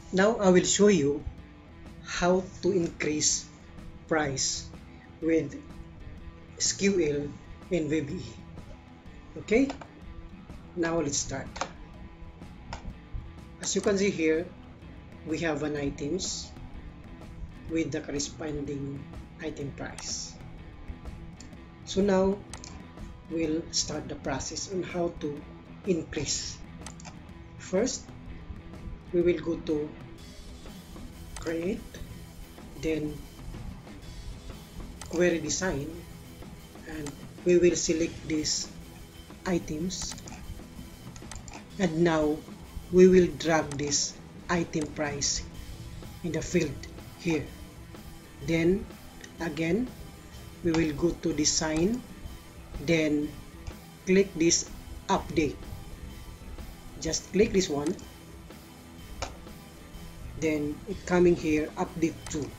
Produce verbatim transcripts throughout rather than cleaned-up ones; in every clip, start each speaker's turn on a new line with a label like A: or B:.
A: Now I will show you how to increase price with S Q L and V B A. Okay, now let's start. As you can see here, we have an items with the corresponding item price. So now we'll start the process on how to increase. First, we will go to create, then query design, and we will select these items, and now we will drag this item price in the field here. Then again we will go to design, then click this update. Just click this one, then it coming here update to.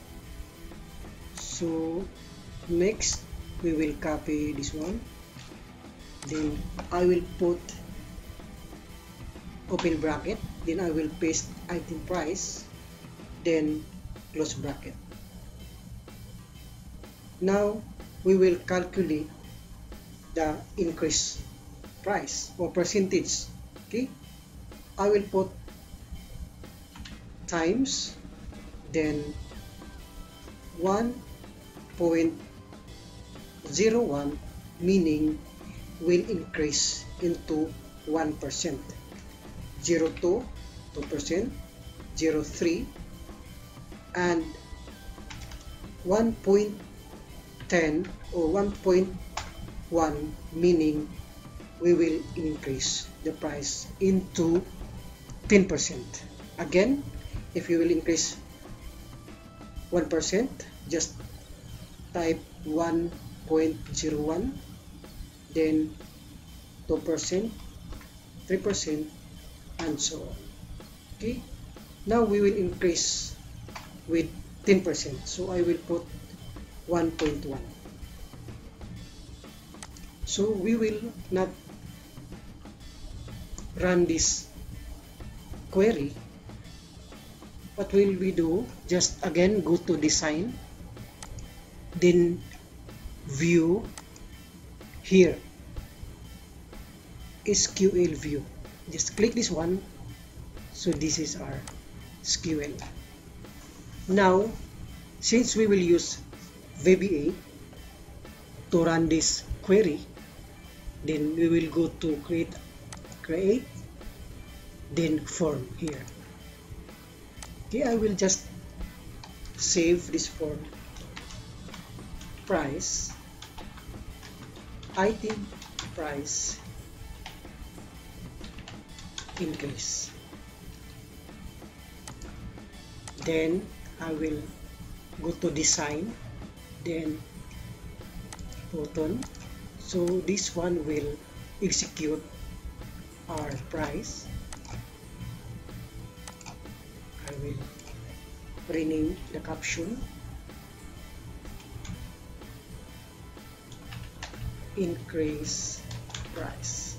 A: So next we will copy this one, then I will put open bracket, then I will paste item price, then close bracket. Now we will calculate the increase price or percentage. Okay, I will put times, then one point zero one, meaning will increase into one percent. zero two, two percent, zero three, and one point one zero or one point one, meaning we will increase the price into ten percent. Again, if you will increase one percent, just type one point zero one, then two percent, three percent, and so on. Okay, now we will increase with ten percent, so I will put one point one. So we will not run this query. What will we do? Just again go to design, then view, here S Q L view. Just click this one. So this is our S Q L. Now since we will use V B A to run this query, then we will go to create create then form here. Okay, I will just save this form. Price, item price increase. Then I will go to design, then button. So this one will execute our price. I will rename the caption increase price.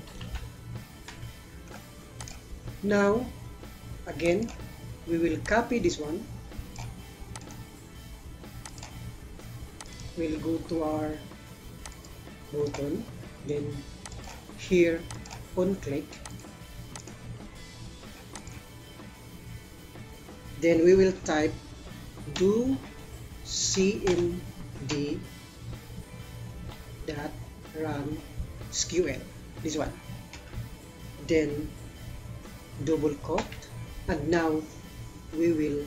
A: Now again we will copy this one, we'll go to our button, then here on click, then we will type do cmd dot run S Q L, this one, then double quote, and now we will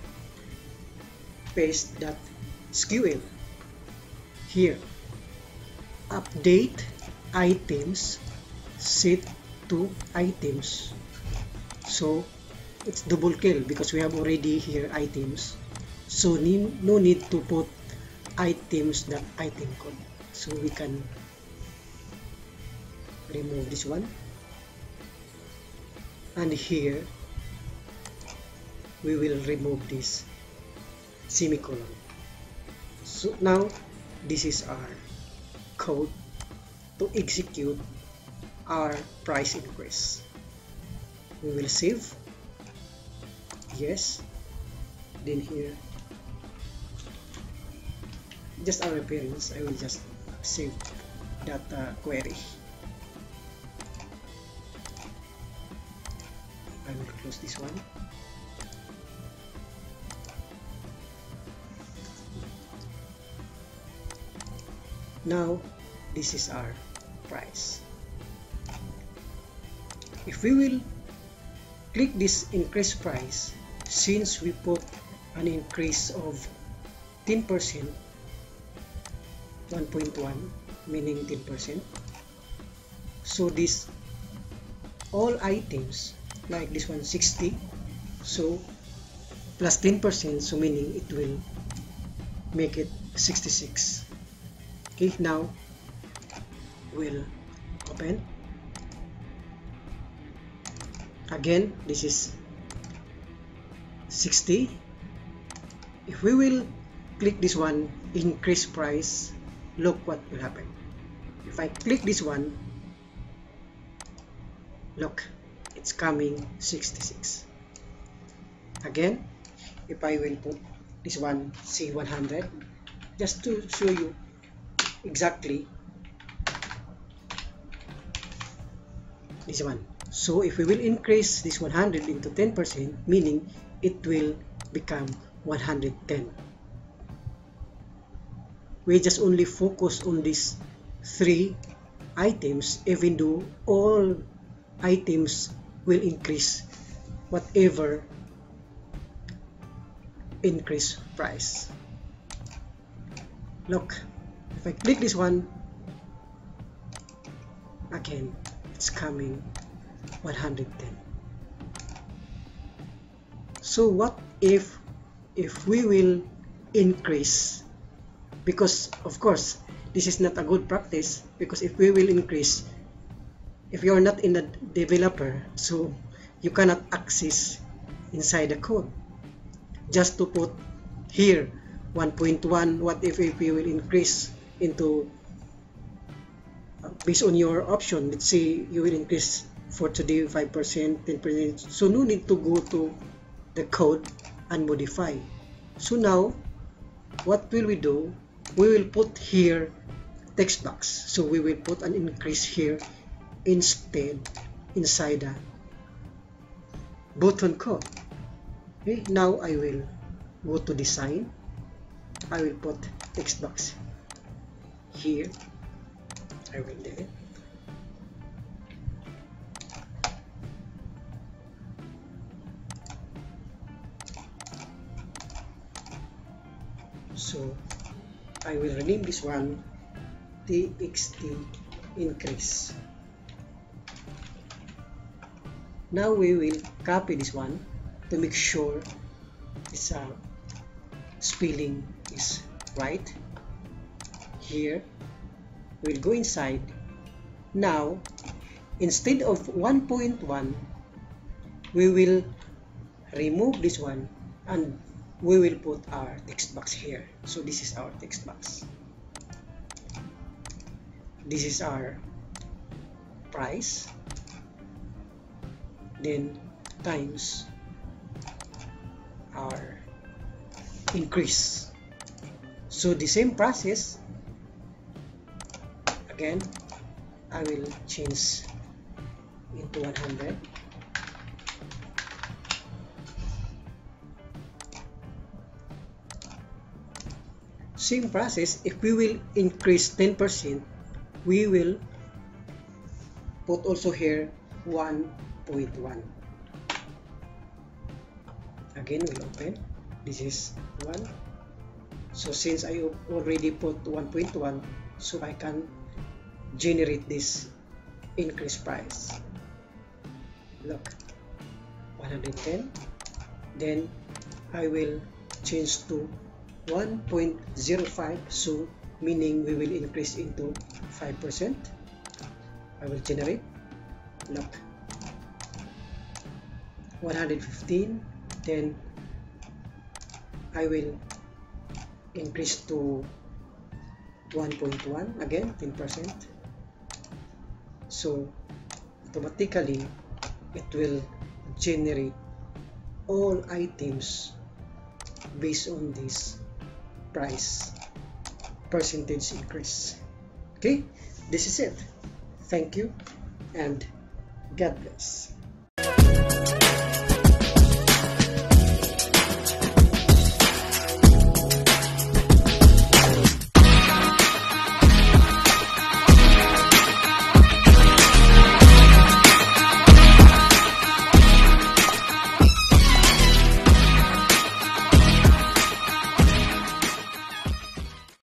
A: paste that S Q L here. Update items set to items. So it's double kill because we have already here items, so no need to put items that item code. So we can remove this one, and here we will remove this semicolon. So now this is our code to execute our price increase. We will save, yes. Then here, just our appearance, I will just save that uh, query. I will close this one. Now this is our price. If we will click this increase price, since we put an increase of ten percent, one point one meaning ten percent, so this all items like this one sixty, so plus ten percent, so meaning it will make it sixty-six. Okay, now we'll open. Again, this is sixty. If we will click this one, increase price, look what will happen. If I click this one, look, it's coming sixty-six. Again, if I will put this one, say one hundred, just to show you exactly this one. So if we will increase this one hundred into ten percent, meaning it will become one hundred ten. We just only focus on these three items, even though all items will increase whatever increase price. Look, if I click this one, again, it's coming one hundred ten. So what if if we will increase, because of course this is not a good practice, because if we will increase, if you are not in the developer, so you cannot access inside the code. Just to put here one point one, what if, if we will increase into uh, based on your option, let's say you will increase for today five percent, ten percent, so no need to go to the code and modify. So now what will we do? We will put here text box, so we will put an increase here instead inside the button code. Okay, now I will go to design. I will put text box here. I will delete. So I will rename this one T X T increase. Now we will copy this one to make sure this uh, spelling is right. Here we'll go inside. Now instead of one point one, we will remove this one and we will put our text box here. So this is our text box. This is our price, then times our increase. So the same process again, I will change into one hundred. Same process, if we will increase ten percent, we will put also here one point one. Again, we'll open. This is one. So since I already put one point one, so I can generate this increase price. Look, one hundred ten. Then I will change to one point zero five, so meaning we will increase into five percent. I will generate. Look, one hundred fifteen. Then I will increase to one point one, again ten percent. So automatically it will generate all items based on this price percentage increase. Okay, this is it. Thank you and God bless.